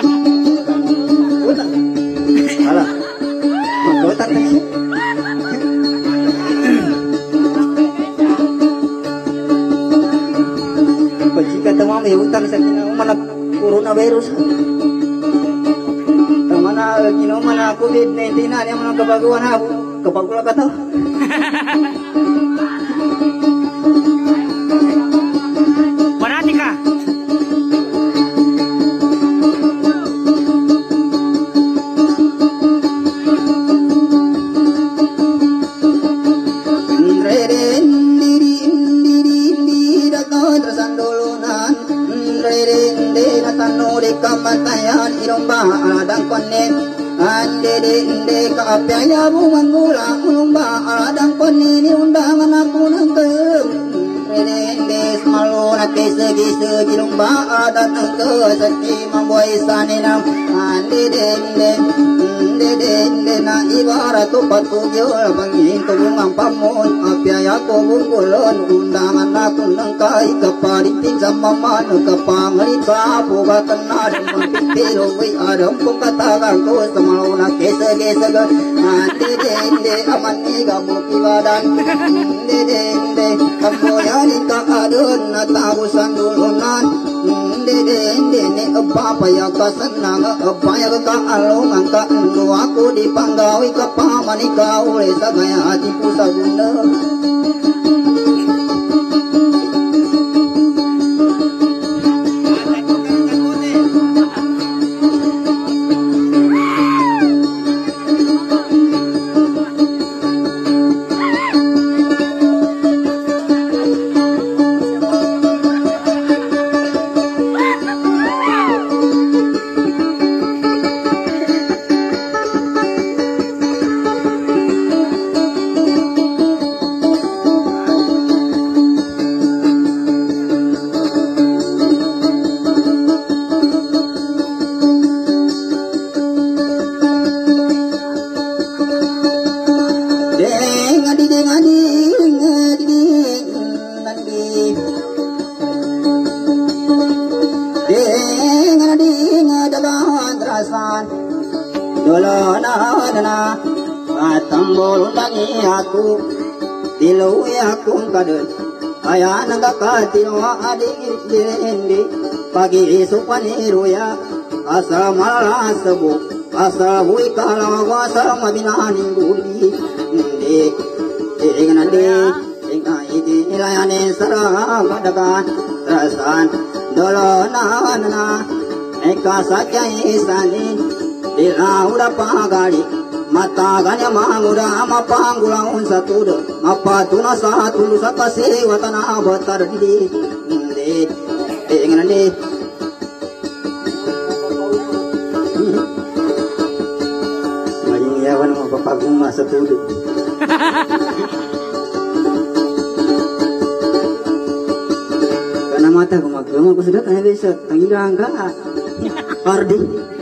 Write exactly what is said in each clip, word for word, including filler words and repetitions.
Utang. Alah. Utang na siya. Pagsikat ang mga may utang sa mana coronavirus. Ang mana kinuman na COVID nineteen na yung mga kabaguan na kapag wala ka to. Parati ka. Kamatayan iromba aladang konen ande de inde kaapyaya bungan gula ulumba aladang konen undangan aku nangke ende ende semalu nake segi segi lumba adat nangke seki mamboy sanenam ande de inde inde de inde na ibarat patu gyol bangin ko bungang pamun apyaya ko bungulon undangan aku nangkai kaparitin sama manu kapangalit sa puga kenal pero we aram ko katagang ko samaw na kesa kesa ga ande de aman ni gamu kiwadan de de de kamoyani ka adun na tagusan dulunan de de de ne apa ya kasanang apa ya ka along ka ndo aku dipanggawi ka pamani ka ule sagaya ati pusaguna aku tilu aku kadut ayah naga katino adik diri pagi supan iruya asa malah sebu asa bui kalau asa mabinani buli de dengan de dengan ini nilayane sarang madakan rasan dolona nana eka saja isani dilaula pagari mata ganya manguda mapanggulang satu de mapatuna satu sakase watana batar di de dengan de maling yawan mapapagum satu de karena mata gumagum aku sudah tanya bisa tangilang ka Ardi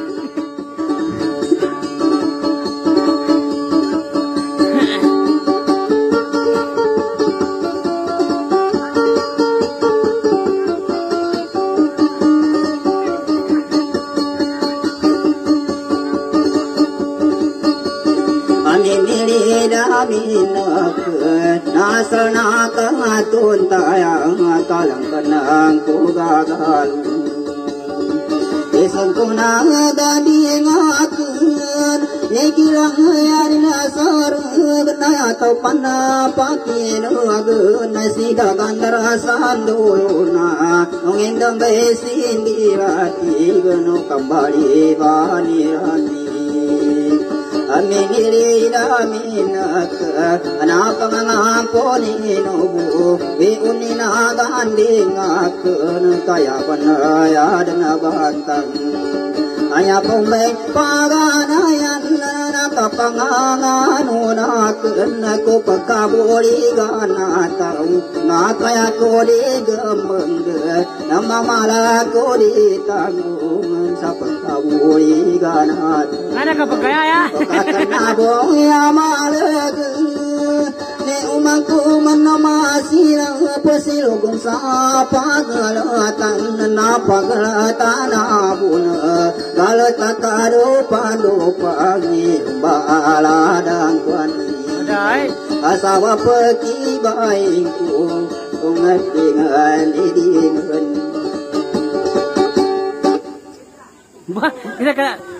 nasana kangatun tayang kalang kanang kugagal isang kunang gadi ngakun negilang yarin asar gana tau panna pakin agun nasida gandara sanduluna nongindang besin dirati gano kembali banirani aminiri aminak anak mengampuni nubu wi unina ganding akun kaya panaya dana bantang aya pombe paganayan nakapangangan unakun aku pakabuli gana tau nakaya ko di gemeng nama malah ko di tanggung sa pakabuli gana ada kapagaya ya karena boya malag ne umangku manama silang pasilugong sa pagalatan na pagalatan abuna galatatado pando pagi baladang kwani asawa peti baingku tungatingan idingan Ba, kita ka